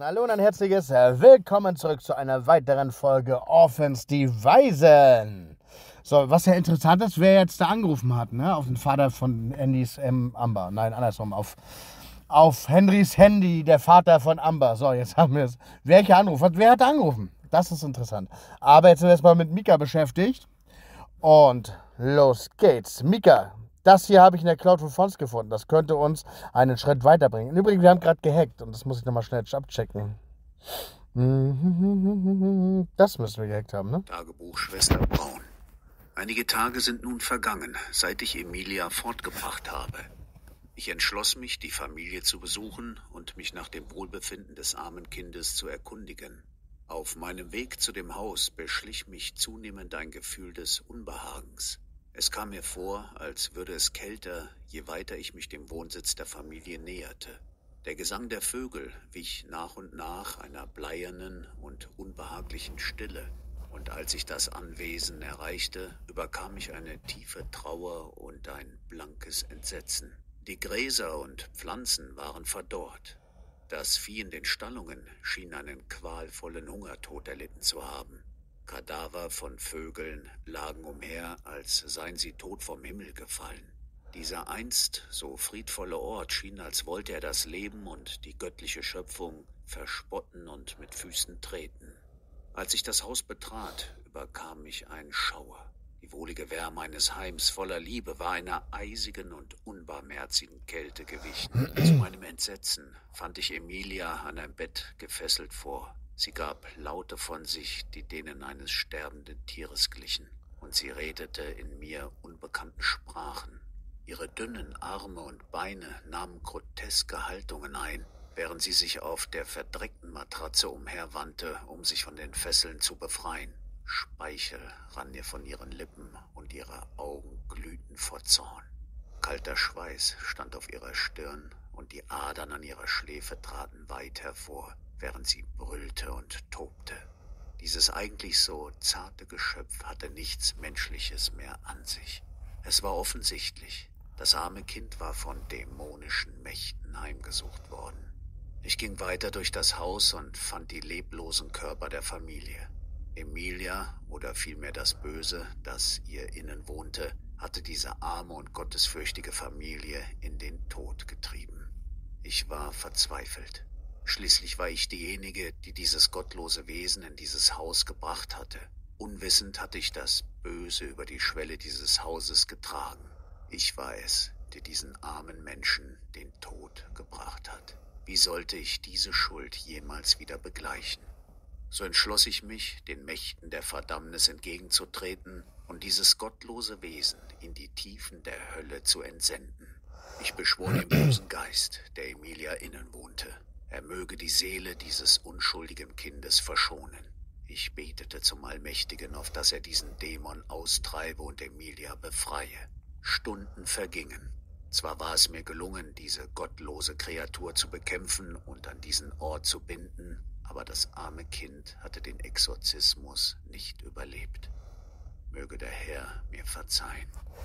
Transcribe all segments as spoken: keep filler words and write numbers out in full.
draußen, hallo und ein herzliches Willkommen zurück zu einer weiteren Folge Orphans die Waisen. So, was ja interessant ist, wer jetzt da angerufen hat, ne? Auf den Vater von Andys ähm, Amber. Nein, andersrum, auf, auf Henrys Handy, der Vater von Amber. So, jetzt haben wir es. Welcher Anruf hat? Wer hat angerufen? Das ist interessant. Aber jetzt sind wir erstmal mit Mika beschäftigt. Und los geht's. Mika, das hier habe ich in der Cloud von Fonts gefunden. Das könnte uns einen Schritt weiterbringen. Übrigens, wir haben gerade gehackt und das muss ich nochmal schnell abchecken. Das müssen wir gehackt haben, ne? Tagebuch Schwester Braun. Einige Tage sind nun vergangen, seit ich Emilia fortgebracht habe. Ich entschloss mich, die Familie zu besuchen und mich nach dem Wohlbefinden des armen Kindes zu erkundigen. Auf meinem Weg zu dem Haus beschlich mich zunehmend ein Gefühl des Unbehagens. Es kam mir vor, als würde es kälter, je weiter ich mich dem Wohnsitz der Familie näherte. Der Gesang der Vögel wich nach und nach einer bleiernen und unbehaglichen Stille. Und als ich das Anwesen erreichte, überkam mich eine tiefe Trauer und ein blankes Entsetzen. Die Gräser und Pflanzen waren verdorrt. Das Vieh in den Stallungen schien einen qualvollen Hungertod erlitten zu haben. Kadaver von Vögeln lagen umher, als seien sie tot vom Himmel gefallen. Dieser einst so friedvolle Ort schien, als wollte er das Leben und die göttliche Schöpfung verspotten und mit Füßen treten. Als ich das Haus betrat, überkam mich ein Schauer. Die wohlige Wärme eines Heims voller Liebe war einer eisigen und unbarmherzigen Kälte gewichen. Zu meinem Entsetzen fand ich Emilia an ein Bett gefesselt vor. Sie gab Laute von sich, die denen eines sterbenden Tieres glichen, und sie redete in mir unbekannten Sprachen. Ihre dünnen Arme und Beine nahmen groteske Haltungen ein, während sie sich auf der verdreckten Matratze umherwandte, um sich von den Fesseln zu befreien. Speichel rann ihr von ihren Lippen und ihre Augen glühten vor Zorn. Kalter Schweiß stand auf ihrer Stirn und die Adern an ihrer Schläfe traten weit hervor, während sie brüllte und tobte. Dieses eigentlich so zarte Geschöpf hatte nichts Menschliches mehr an sich. Es war offensichtlich, das arme Kind war von dämonischen Mächten heimgesucht worden. Ich ging weiter durch das Haus und fand die leblosen Körper der Familie. Emilia, oder vielmehr das Böse, das ihr innen wohnte, hatte diese arme und gottesfürchtige Familie in den Tod getrieben. Ich war verzweifelt. Schließlich war ich diejenige, die dieses gottlose Wesen in dieses Haus gebracht hatte. Unwissend hatte ich das Böse über die Schwelle dieses Hauses getragen. Ich war es, der diesen armen Menschen den Tod gebracht hat. Wie sollte ich diese Schuld jemals wieder begleichen? So entschloss ich mich, den Mächten der Verdammnis entgegenzutreten und dieses gottlose Wesen in die Tiefen der Hölle zu entsenden. Ich beschwor den bösen Geist, der Emilia innen wohnte. Er möge die Seele dieses unschuldigen Kindes verschonen. Ich betete zum Allmächtigen, auf dass er diesen Dämon austreibe und Emilia befreie. Stunden vergingen. Zwar war es mir gelungen, diese gottlose Kreatur zu bekämpfen und an diesen Ort zu binden, aber das arme Kind hatte den Exorzismus nicht überlebt. Möge der Herr mir verzeihen.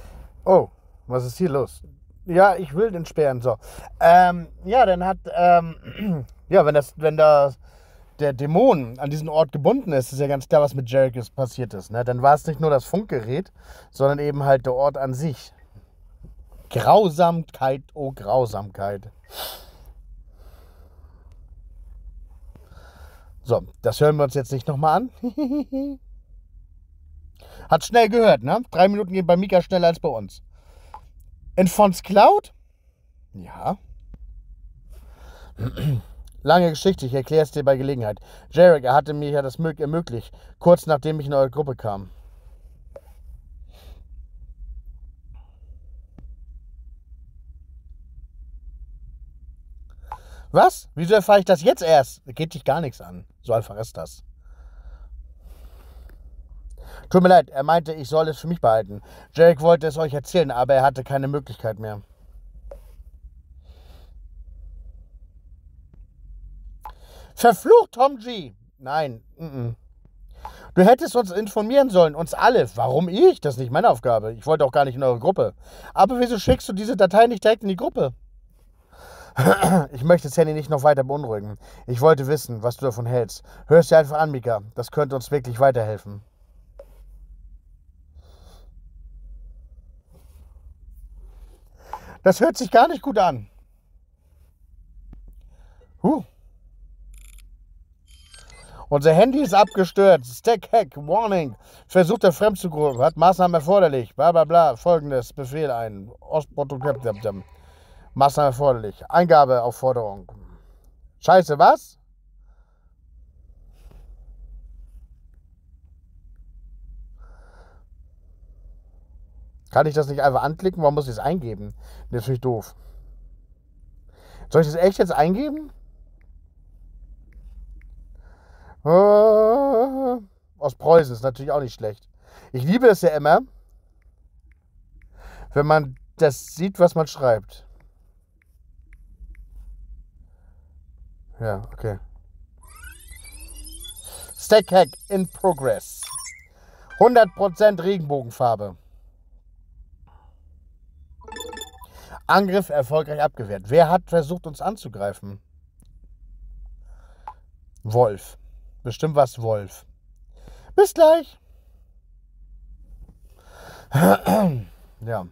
Oh, was ist hier los? Ja, ich will den sperren, so. Ähm, ja, dann hat, ähm, ja, wenn das, wenn da der Dämon an diesen Ort gebunden ist, ist ja ganz klar, was mit Jarek passiert ist, ne? Dann war es nicht nur das Funkgerät, sondern eben halt der Ort an sich. Grausamkeit, oh Grausamkeit. So, das hören wir uns jetzt nicht nochmal an. Hat schnell gehört, ne? Drei Minuten gehen bei Mika schneller als bei uns. In Fonts Cloud? Ja. Lange Geschichte, ich erkläre es dir bei Gelegenheit. Jarek, er hatte mir ja das ermöglicht, kurz nachdem ich in eure Gruppe kam. Was? Wieso erfahre ich das jetzt erst? Geht dich gar nichts an. So einfach ist das. Tut mir leid, er meinte, ich soll es für mich behalten. Jarek wollte es euch erzählen, aber er hatte keine Möglichkeit mehr. Verflucht, Tom G. Nein. Mm-mm. Du hättest uns informieren sollen, uns alle. Warum ich? Das ist nicht meine Aufgabe. Ich wollte auch gar nicht in eure Gruppe. Aber wieso schickst du diese Datei nicht direkt in die Gruppe? Ich möchte Sandy nicht noch weiter beunruhigen. Ich wollte wissen, was du davon hältst. Hör es dir einfach an, Mika. Das könnte uns wirklich weiterhelfen. Das hört sich gar nicht gut an. Huh. Unser Handy ist abgestürzt. Stack Hack, Warning. Versucht der Fremdzugriff. Hat Maßnahmen erforderlich. Bla bla bla. Folgendes. Befehl ein. Ostprotokoll. Maßnahmen erforderlich. Eingabeaufforderung. Scheiße, was? Kann ich das nicht einfach anklicken? Warum muss ich es eingeben? Das ist natürlich doof. Soll ich das echt jetzt eingeben? Aus Preußen ist natürlich auch nicht schlecht. Ich liebe es ja immer, wenn man das sieht, was man schreibt. Ja, okay. Stack Hack in progress. hundert Prozent Regenbogenfarbe. Angriff erfolgreich abgewehrt. Wer hat versucht, uns anzugreifen? Wolf. Bestimmt was Wolf. Bis gleich. Ja.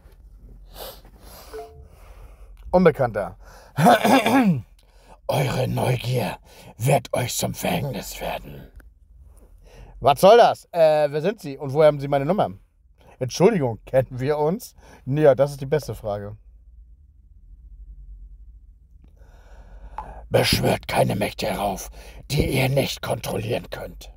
Unbekannter. Eure Neugier wird euch zum Verhängnis werden. Was soll das? Äh, wer sind Sie? Und woher haben Sie meine Nummer? Entschuldigung, kennen wir uns? Ja, das ist die beste Frage. Beschwört keine Mächte herauf, die ihr nicht kontrollieren könnt.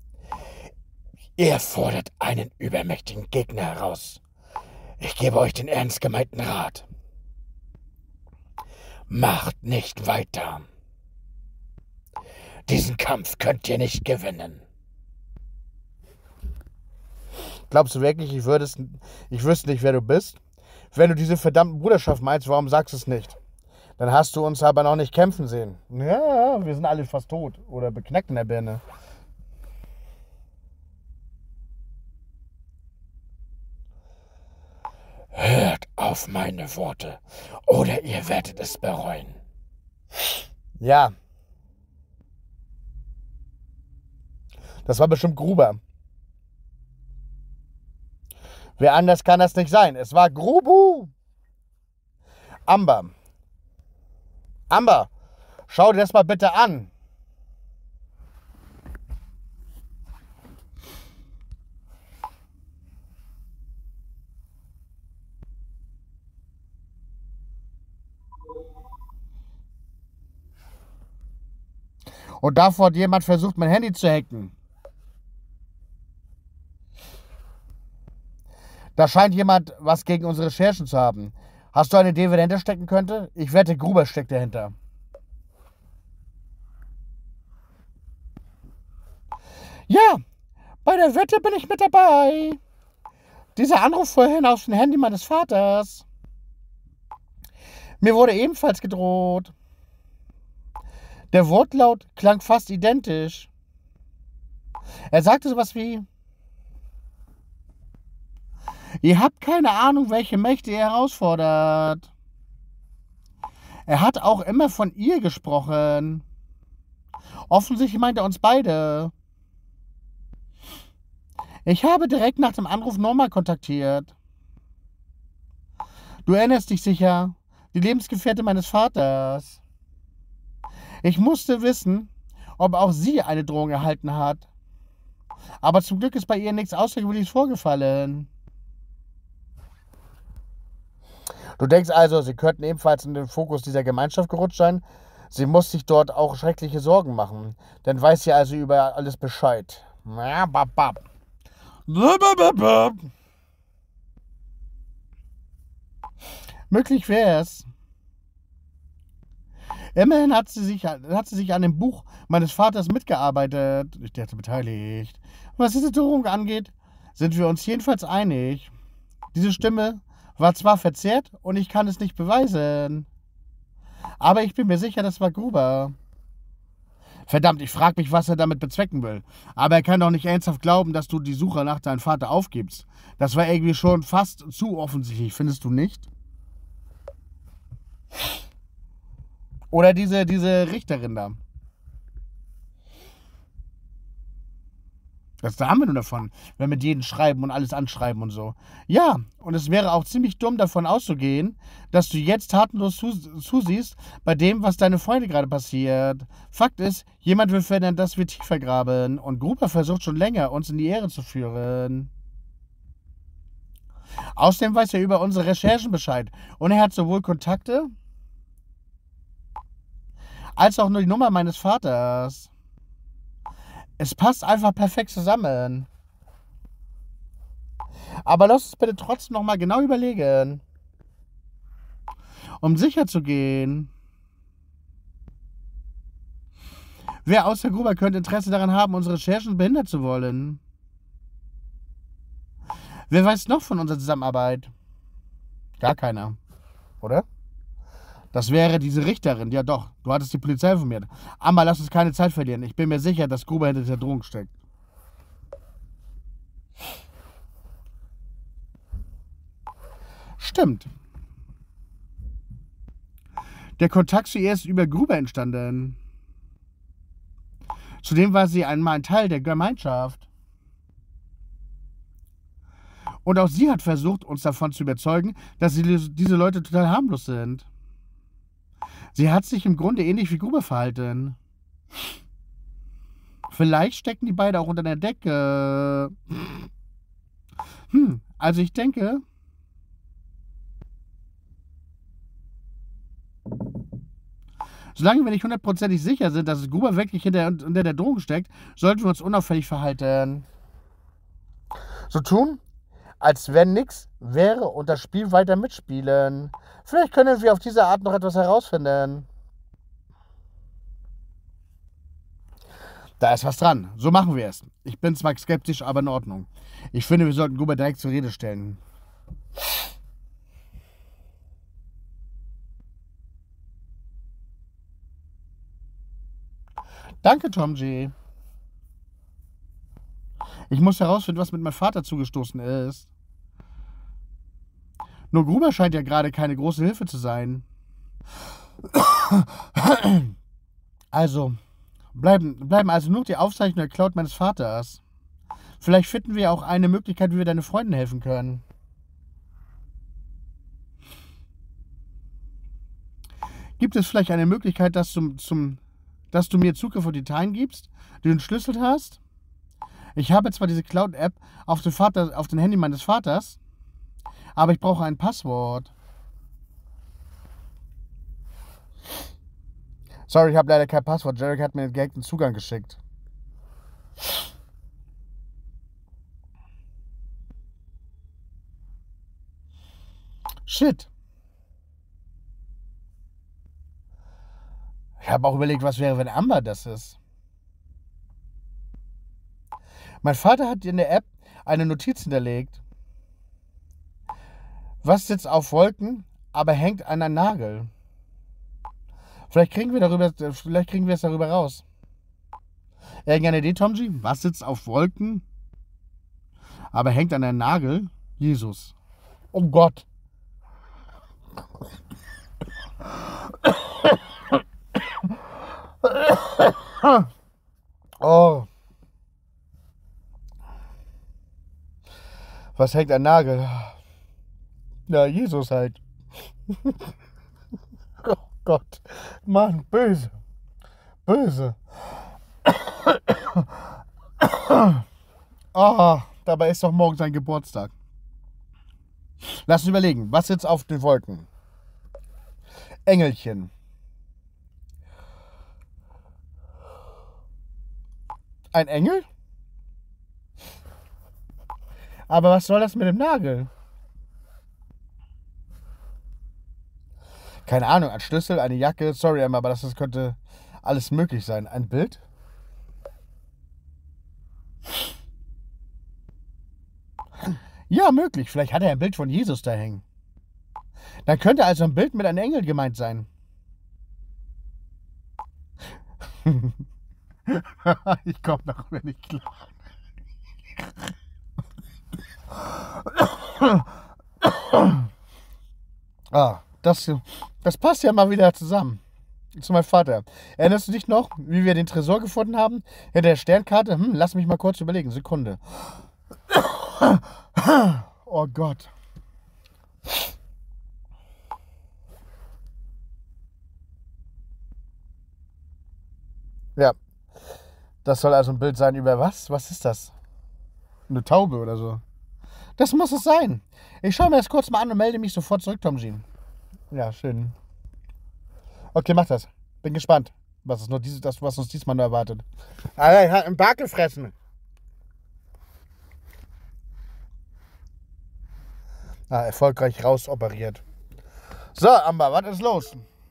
Ihr fordert einen übermächtigen Gegner heraus. Ich gebe euch den ernst gemeinten Rat. Macht nicht weiter. Diesen Kampf könnt ihr nicht gewinnen. Glaubst du wirklich, ich, würdest, ich wüsste nicht, wer du bist? Wenn du diese verdammten Bruderschaft meinst, warum sagst du es nicht? Dann hast du uns aber noch nicht kämpfen sehen. Ja, wir sind alle fast tot oder beknackt in der Birne. Hört auf meine Worte oder ihr werdet es bereuen. Ja. Das war bestimmt Gruber. Wer anders kann das nicht sein? Es war Grubu. Amber. Amber, schau dir das mal bitte an. Und davor hat jemand versucht, mein Handy zu hacken. Da scheint jemand was gegen unsere Recherchen zu haben. Hast du eine Idee, wer dahinter stecken könnte? Ich wette, Gruber steckt dahinter. Ja, bei der Wette bin ich mit dabei. Dieser Anruf vorhin auf dem Handy meines Vaters. Mir wurde ebenfalls gedroht. Der Wortlaut klang fast identisch. Er sagte sowas wie: Ihr habt keine Ahnung, welche Mächte ihr herausfordert. Er hat auch immer von ihr gesprochen. Offensichtlich meint er uns beide. Ich habe direkt nach dem Anruf Norma kontaktiert. Du erinnerst dich sicher, die Lebensgefährtin meines Vaters. Ich musste wissen, ob auch sie eine Drohung erhalten hat. Aber zum Glück ist bei ihr nichts Außergewöhnliches vorgefallen. Du denkst also, sie könnten ebenfalls in den Fokus dieser Gemeinschaft gerutscht sein? Sie muss sich dort auch schreckliche Sorgen machen. Dann weiß sie also über alles Bescheid. Möglich wäre es. Immerhin hat sie, sich, hat sie sich an dem Buch meines Vaters mitgearbeitet. Ich dachte beteiligt. Was diese Drohung angeht, sind wir uns jedenfalls einig. Diese Stimme war zwar verzerrt und ich kann es nicht beweisen. Aber ich bin mir sicher, das war Gruber. Verdammt, ich frage mich, was er damit bezwecken will. Aber er kann doch nicht ernsthaft glauben, dass du die Suche nach deinem Vater aufgibst. Das war irgendwie schon fast zu offensichtlich, findest du nicht? Oder diese, diese Richterin da. Was da haben wir nur davon, wenn wir mit jedem schreiben und alles anschreiben und so. Ja, und es wäre auch ziemlich dumm davon auszugehen, dass du jetzt tatenlos zusiehst bei dem, was deine Freunde gerade passiert. Fakt ist, jemand will verhindern, dass wir tiefer graben und Gruber versucht schon länger, uns in die Ehre zu führen. Außerdem weiß er über unsere Recherchen Bescheid und er hat sowohl Kontakte als auch nur die Nummer meines Vaters. Es passt einfach perfekt zusammen. Aber lass uns bitte trotzdem nochmal genau überlegen. Um sicher zu gehen. Wer außer Gruber könnte Interesse daran haben, unsere Recherchen behindern zu wollen? Wer weiß noch von unserer Zusammenarbeit? Gar keiner. Oder? Das wäre diese Richterin. Ja doch, du hattest die Polizei informiert. Aber lass uns keine Zeit verlieren. Ich bin mir sicher, dass Gruber hinter der Drohung steckt. Stimmt. Der Kontakt zu ihr ist über Gruber entstanden. Zudem war sie einmal ein Teil der Gemeinschaft. Und auch sie hat versucht, uns davon zu überzeugen, dass sie, diese Leute total harmlos sind. Sie hat sich im Grunde ähnlich wie Gruber verhalten. Vielleicht stecken die beiden auch unter der Decke. Hm, also ich denke... Solange wir nicht hundertprozentig sicher sind, dass es Gruber wirklich hinter, hinter der Drohung steckt, sollten wir uns unauffällig verhalten. So tun, als wenn nichts wäre und das Spiel weiter mitspielen. Vielleicht können wir auf diese Art noch etwas herausfinden. Da ist was dran. So machen wir es. Ich bin zwar skeptisch, aber in Ordnung. Ich finde, wir sollten Gruber direkt zur Rede stellen. Danke, Tom G. Ich muss herausfinden, was mit meinem Vater zugestoßen ist. Nur Gruber scheint ja gerade keine große Hilfe zu sein. Also, bleiben, bleiben also nur die Aufzeichnungen der Cloud meines Vaters. Vielleicht finden wir auch eine Möglichkeit, wie wir deinen Freunden helfen können. Gibt es vielleicht eine Möglichkeit, dass du, zum, dass du mir Zugriff auf die Dateien gibst, die du entschlüsselt hast? Ich habe zwar diese Cloud-App auf den Vater, auf den Handy meines Vaters, aber ich brauche ein Passwort. Sorry, ich habe leider kein Passwort. Jarek hat mir direkt einen Zugang geschickt. Shit. Ich habe auch überlegt, was wäre, wenn Amber das ist. Mein Vater hat in der App eine Notiz hinterlegt. Was sitzt auf Wolken, aber hängt an einem Nagel? Vielleicht kriegen wir darüber, vielleicht kriegen wir es darüber raus. Irgendeine Idee, Tom G? Was sitzt auf Wolken, aber hängt an einem Nagel? Jesus. Oh Gott. Oh. Was hängt an Nagel? Ja, Jesus halt. Oh Gott. Mann, böse. Böse. Ah, dabei ist doch morgen sein Geburtstag. Lass uns überlegen, was sitzt auf den Wolken? Engelchen. Ein Engel? Aber was soll das mit dem Nagel? Keine Ahnung, ein Schlüssel, eine Jacke. Sorry, Emma, aber das, das könnte alles möglich sein. Ein Bild? Ja, möglich. Vielleicht hat er ein Bild von Jesus da hängen. Dann könnte also ein Bild mit einem Engel gemeint sein. Ich komme darüber nicht klar. Ah, das, das passt ja mal wieder zusammen. zu meinem Vater. Erinnerst du dich noch, wie wir den Tresor gefunden haben? Hinter der Sternkarte? Hm, lass mich mal kurz überlegen. Sekunde. Oh Gott. Ja, das soll also ein Bild sein über was? Was ist das? Eine Taube oder so? Das muss es sein. Ich schaue mir das kurz mal an und melde mich sofort zurück, Tom Jean. Ja, schön. Okay, mach das. Bin gespannt, was, es nur dieses, das, was uns diesmal nur erwartet. Alter, ich hab einen Bart gefressen. Ah, erfolgreich rausoperiert. So, Amber, was ist los?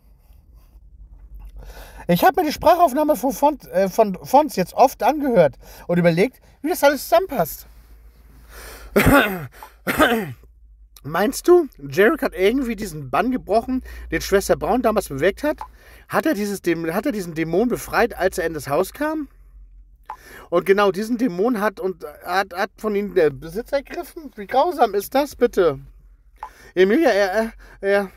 Ich habe mir die Sprachaufnahme von, Font, äh, von Fonts jetzt oft angehört und überlegt, wie das alles zusammenpasst. Meinst du, Jarek hat irgendwie diesen Bann gebrochen, den Schwester Braun damals bewegt hat? Hat er, dieses, hat er diesen Dämon befreit, als er in das Haus kam? Und genau diesen Dämon hat, und, hat, hat von ihm der Besitz ergriffen? Wie grausam ist das bitte? Emilia, er, er,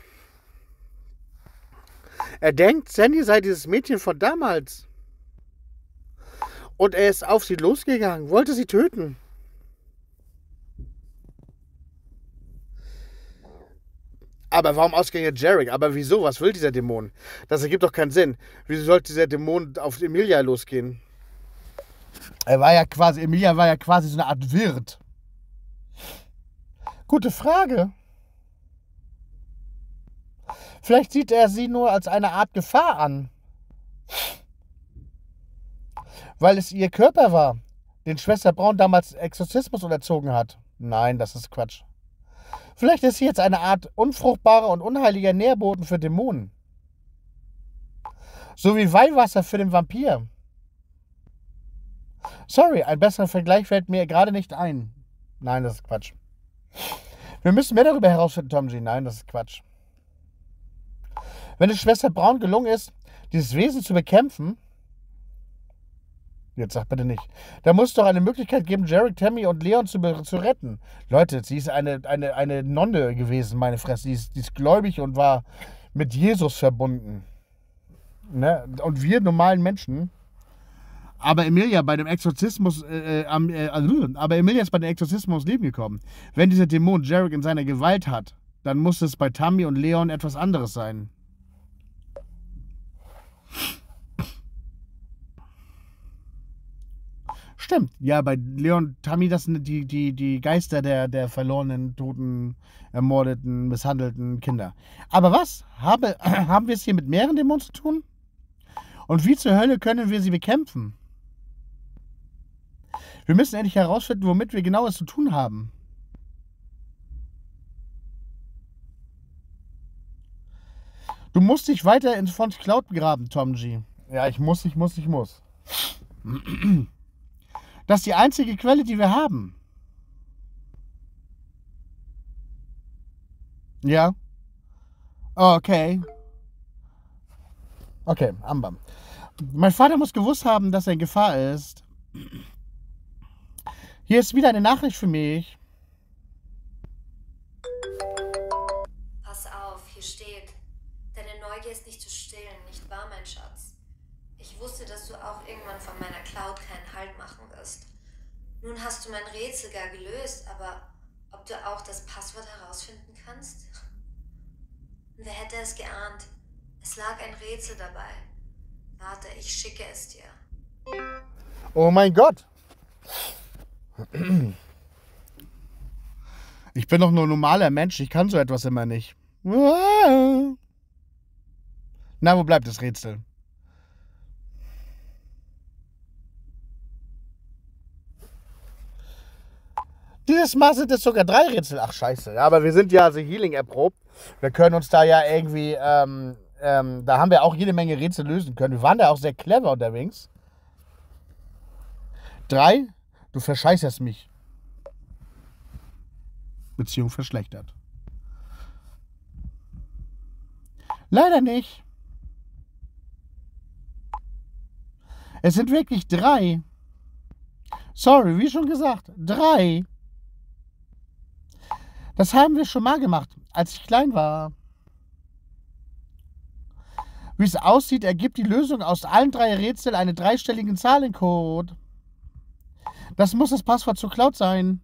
er denkt, Sandy sei dieses Mädchen von damals. Und er ist auf sie losgegangen, wollte sie töten. Aber warum ausgerechnet Jarek? Aber wieso? Was will dieser Dämon? Das ergibt doch keinen Sinn. Wieso sollte dieser Dämon auf Emilia losgehen? Er war ja quasi, Emilia war ja quasi so eine Art Wirt. Gute Frage. Vielleicht sieht er sie nur als eine Art Gefahr an. Weil es ihr Körper war, den Schwester Braun damals Exorzismus unterzogen hat. Nein, das ist Quatsch. Vielleicht ist sie jetzt eine Art unfruchtbarer und unheiliger Nährboden für Dämonen. So wie Weihwasser für den Vampir. Sorry, ein besserer Vergleich fällt mir gerade nicht ein. Nein, das ist Quatsch. Wir müssen mehr darüber herausfinden, Tom G. Nein, das ist Quatsch. Wenn es Schwester Braun gelungen ist, dieses Wesen zu bekämpfen, jetzt sag bitte nicht, da muss es doch eine Möglichkeit geben, Jarek, Tammy und Leon zu, zu retten. Leute, sie ist eine, eine, eine Nonne gewesen, meine Fresse. Die ist, die ist gläubig und war mit Jesus verbunden. Ne? Und wir normalen Menschen. Aber Emilia bei dem Exorzismus, äh, äh, also, aber Emilia ist bei dem Exorzismus ums Leben gekommen. Wenn dieser Dämon Jarek in seiner Gewalt hat, dann muss es bei Tammy und Leon etwas anderes sein. Stimmt, ja, bei Leon und Tammy, das sind die, die, die Geister der, der verlorenen, toten, ermordeten, misshandelten Kinder. Aber was? Habe, haben wir es hier mit mehreren Dämonen zu tun? Und wie zur Hölle können wir sie bekämpfen? Wir müssen endlich herausfinden, womit wir genau es zu tun haben. Du musst dich weiter in Fonts Cloud begraben, Tom G. Ja, ich muss, ich muss, ich muss. Das ist die einzige Quelle, die wir haben. Ja. Okay. Okay, Amber. Mein Vater muss gewusst haben, dass er in Gefahr ist. Hier ist wieder eine Nachricht für mich. Pass auf, hier steht, deine Neugier ist nicht zu stillen, nicht wahr, mein Schatz? Ich wusste, dass du auch irgendwann von meiner Cloud keinen Halt machen wirst. Nun hast du mein Rätsel gar gelöst, aber ob du auch das Passwort herausfinden kannst? Wer hätte es geahnt? Es lag ein Rätsel dabei. Warte, ich schicke es dir. Oh mein Gott. Ich bin doch nur ein normaler Mensch, ich kann so etwas immer nicht. Na, wo bleibt das Rätsel? Dieses Mal sind es sogar drei Rätsel. Ach, scheiße. Ja, aber wir sind ja The Healing erprobt. Wir können uns da ja irgendwie, ähm, ähm, da haben wir auch jede Menge Rätsel lösen können. Wir waren da auch sehr clever unterwegs. Drei, du verscheißerst mich. Beziehung verschlechtert. Leider nicht. Es sind wirklich drei. Sorry, wie schon gesagt, drei. Das haben wir schon mal gemacht, als ich klein war. Wie es aussieht, ergibt die Lösung aus allen drei Rätseln einen dreistelligen Zahlencode. Das muss das Passwort zur Cloud sein.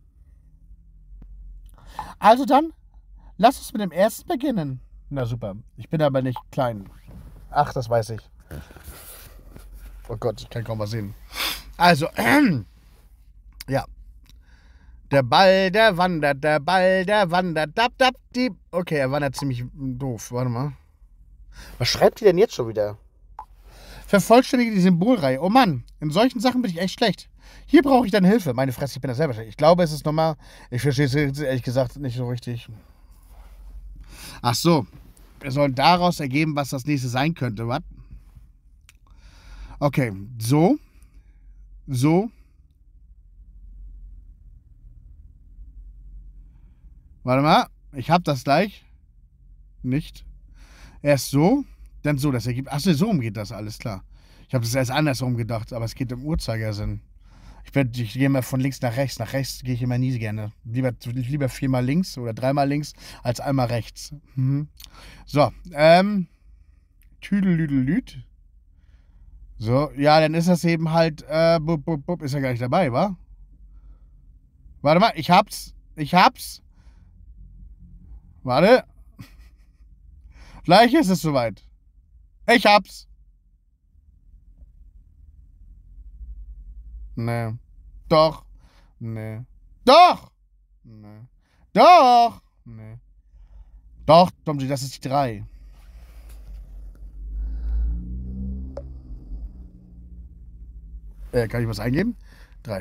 Also dann, lass uns mit dem ersten beginnen. Na super, ich bin aber nicht klein. Ach, das weiß ich. Oh Gott, ich kann kaum was sehen. Also, ähm, ja. Der Ball, der wandert, der Ball, der wandert, dab, dab, dieb. Okay, er wandert ziemlich doof. Warte mal. Was schreibt die denn jetzt schon wieder? Vervollständige die Symbolreihe. Oh Mann, in solchen Sachen bin ich echt schlecht. Hier brauche ich deine Hilfe. Meine Fresse, ich bin da selber schlecht. Ich glaube, es ist nochmal... Ich verstehe es jetzt ehrlich gesagt nicht so richtig. Ach so. Wir sollen daraus ergeben, was das nächste sein könnte. Was? Okay, so. So. Warte mal. Ich habe das gleich. Nicht. Erst so, dann so. Das ergibt... Achso, so rum geht das, alles klar. Ich habe das erst andersrum gedacht, aber es geht im Uhrzeigersinn. Ich, werd, ich gehe immer von links nach rechts. Nach rechts gehe ich immer nie gerne. Lieber, lieber viermal links oder dreimal links als einmal rechts. Mhm. So, ähm. Tüdelüdelüt. So, ja, dann ist das eben halt. Äh, bub, bub, bub, ist ja gar nicht dabei, wa? Warte mal, ich hab's. Ich hab's. Warte. Gleich ist es soweit. Ich hab's. Nee. Doch. Nee. Doch. Nee. Doch. Nee. Doch, Tomji, das ist die drei. Äh, kann ich was eingeben? Drei.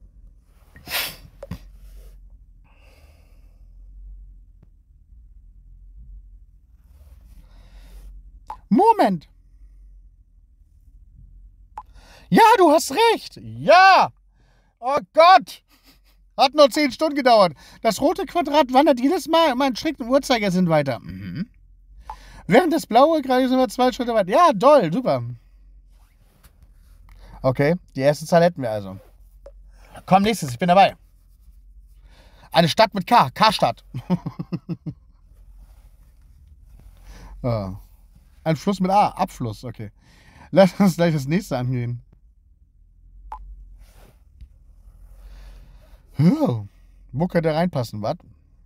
Moment. Ja, du hast recht. Ja. Oh Gott. Hat nur zehn Stunden gedauert. Das rote Quadrat wandert jedes Mal um einen strikten Uhrzeigersinn weiter. Mhm. Während das blaue gerade sind wir zwei Schritte weiter. Ja, toll, super. Okay, die erste Zahl hätten wir also. Komm, nächstes, ich bin dabei. Eine Stadt mit K. K-Stadt. Oh. Ein Fluss mit A. Abfluss, okay. Lass uns gleich das nächste angehen. Oh. Wo könnte er reinpassen, was?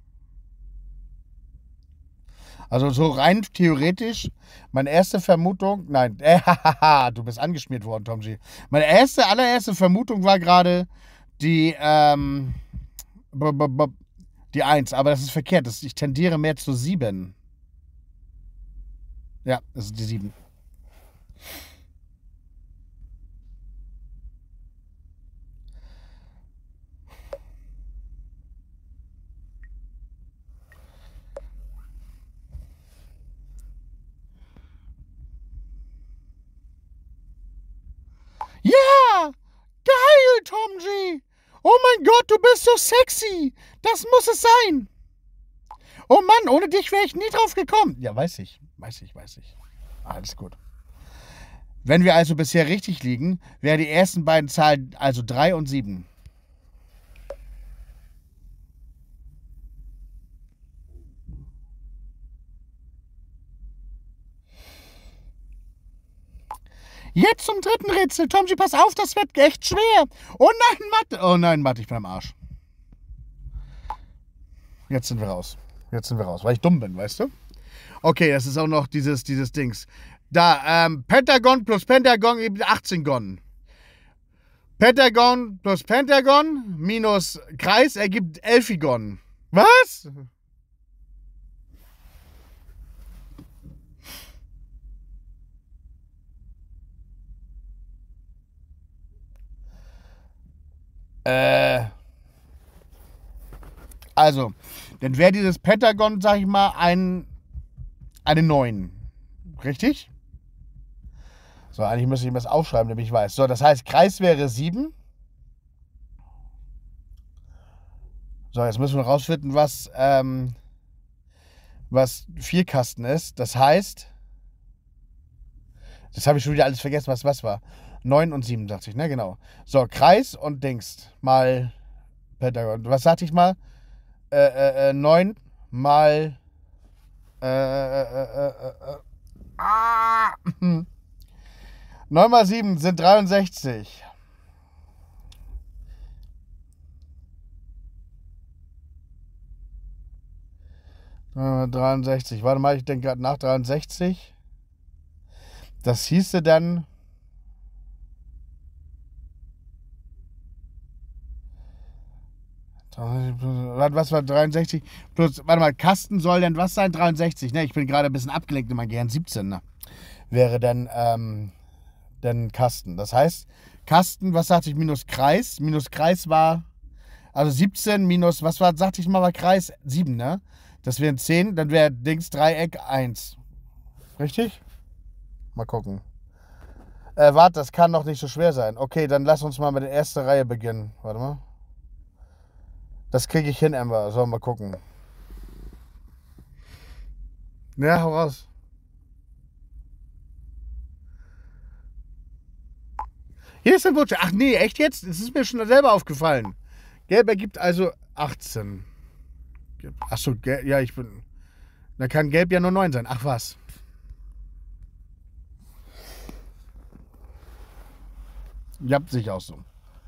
Also so rein theoretisch, meine erste Vermutung, nein, äh, du bist angeschmiert worden, Tomji. Meine erste, allererste Vermutung war gerade die, ähm, die eins, aber das ist verkehrt. Das, ich tendiere mehr zu sieben. Ja, das ist die sieben. Ja! Geil, Tomji! Oh mein Gott, du bist so sexy! Das muss es sein! Oh Mann, ohne dich wäre ich nie drauf gekommen. Ja, weiß ich, weiß ich, weiß ich. Alles gut. Wenn wir also bisher richtig liegen, wären die ersten beiden Zahlen also drei und sieben. Jetzt zum dritten Rätsel. Tomji, pass auf, das wird echt schwer. Oh nein, Mathe. Oh nein, Mathe, ich bin am Arsch. Jetzt sind wir raus. Jetzt sind wir raus, weil ich dumm bin, weißt du? Okay, das ist auch noch dieses, dieses Dings. Da, ähm, Pentagon plus Pentagon gibt achtzehn Gon. Pentagon plus Pentagon minus Kreis ergibt Elfigon. Was? Äh. Also, dann wäre dieses Pentagon, sag ich mal, ein, eine neun. Richtig? So, eigentlich müsste ich mir das aufschreiben, damit ich weiß. So, das heißt, Kreis wäre sieben. So, jetzt müssen wir rausfinden, was, ähm, was Vierkasten ist. Das heißt, das habe ich schon wieder alles vergessen, was was war. neun und sieben, dachte ich, ne? Genau. So, Kreis und Dings mal Pentagon. Was sagte ich mal? Äh, äh, äh, neun mal äh, äh, äh, äh, Ah. neun mal sieben sind dreiundsechzig. Äh, dreiundsechzig. Warte mal, ich denke gerade nach dreiundsechzig. Das hieße dann... Was war dreiundsechzig? Plus, warte mal, Kasten soll denn was sein? dreiundsechzig, ne? Ich bin gerade ein bisschen abgelenkt in meinem Gehirn. siebzehn, ne? Wäre dann, ähm, dann Kasten. Das heißt, Kasten, was sagte ich, minus Kreis? Minus Kreis war, also siebzehn minus, was war, sagte ich mal, war Kreis? sieben, ne? Das wären zehn, dann wäre Dings Dreieck eins. Richtig? Mal gucken. Äh, warte, das kann doch nicht so schwer sein. Okay, dann lass uns mal mit der ersten Reihe beginnen. Warte mal. Das kriege ich hin, Amber. So, mal gucken. Ja, hau raus. Hier ist ein Butcher. Ach nee, echt jetzt? Das ist mir schon selber aufgefallen. Gelb ergibt also achtzehn. Achso, ja, ich bin... Dann kann Gelb ja nur neun sein. Ach was. Ja, sich auch so.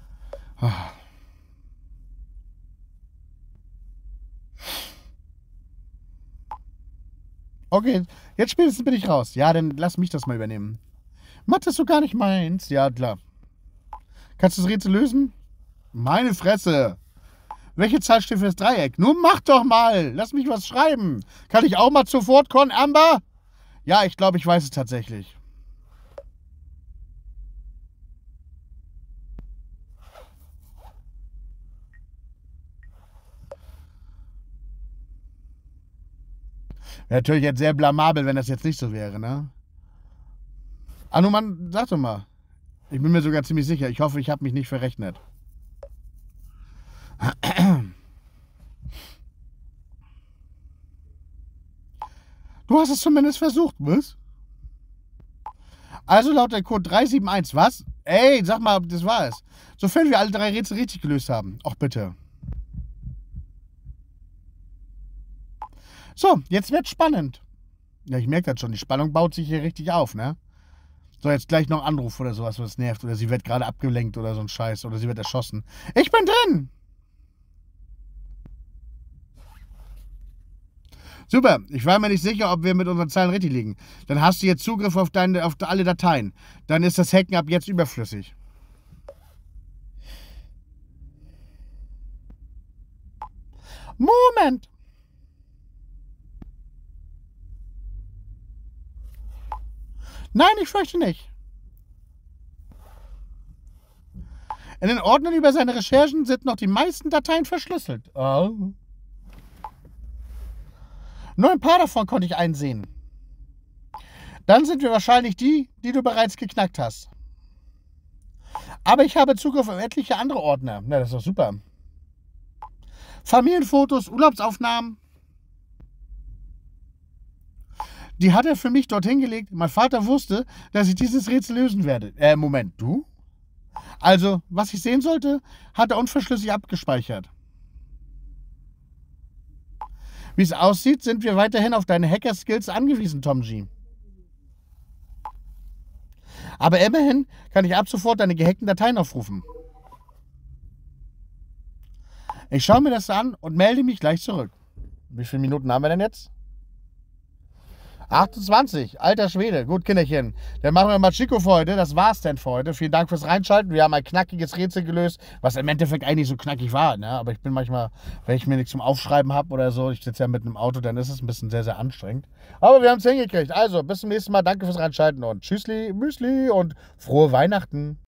Okay, jetzt spätestens bin ich raus. Ja, dann lass mich das mal übernehmen. Mathe ist so gar nicht meins. Ja, klar. Kannst du das Rätsel lösen? Meine Fresse. Welche Zahl steht für das Dreieck? Nun mach doch mal. Lass mich was schreiben. Kann ich auch mal sofort kommen, Amber? Ja, ich glaube, ich weiß es tatsächlich. Wäre natürlich jetzt sehr blamabel, wenn das jetzt nicht so wäre, ne? Ah, nun, Mann, sag doch mal. Ich bin mir sogar ziemlich sicher. Ich hoffe, ich habe mich nicht verrechnet. Du hast es zumindest versucht, was? Also lautet der Code drei sieben eins, was? Ey, sag mal, das war es. Sofern wir alle drei Rätsel richtig gelöst haben. Ach, bitte. So, jetzt wird's spannend. Ja, ich merke das schon. Die Spannung baut sich hier richtig auf, ne? So, jetzt gleich noch ein Anruf oder sowas, was nervt. Oder sie wird gerade abgelenkt oder so ein Scheiß. Oder sie wird erschossen. Ich bin drin! Super, ich war mir nicht sicher, ob wir mit unseren Zahlen richtig liegen. Dann hast du jetzt Zugriff auf, deine, auf alle Dateien. Dann ist das Hacken ab jetzt überflüssig. Moment! Nein, ich fürchte nicht. In den Ordnern über seine Recherchen sind noch die meisten Dateien verschlüsselt. Oh. Nur ein paar davon konnte ich einsehen. Dann sind wir wahrscheinlich die, die du bereits geknackt hast. Aber ich habe Zugriff auf etliche andere Ordner. Na, das ist doch super. Familienfotos, Urlaubsaufnahmen. Die hat er für mich dorthin gelegt. Mein Vater wusste, dass ich dieses Rätsel lösen werde. Äh, Moment, du? Also, was ich sehen sollte, hat er unverschlüsselt abgespeichert. Wie es aussieht, sind wir weiterhin auf deine Hacker-Skills angewiesen, Tom G. Aber immerhin kann ich ab sofort deine gehackten Dateien aufrufen. Ich schaue mir das an und melde mich gleich zurück. Wie viele Minuten haben wir denn jetzt? achtundzwanzig, alter Schwede. Gut, Kinderchen. Dann machen wir mal Chico für heute. Das war's denn für heute. Vielen Dank fürs Reinschalten. Wir haben ein knackiges Rätsel gelöst, was im Endeffekt eigentlich so knackig war. Ne? Aber ich bin manchmal, wenn ich mir nichts zum Aufschreiben habe oder so, ich sitze ja mit einem Auto, dann ist es ein bisschen sehr, sehr anstrengend. Aber wir haben es hingekriegt. Also, bis zum nächsten Mal. Danke fürs Reinschalten und Tschüssli, Müsli und frohe Weihnachten.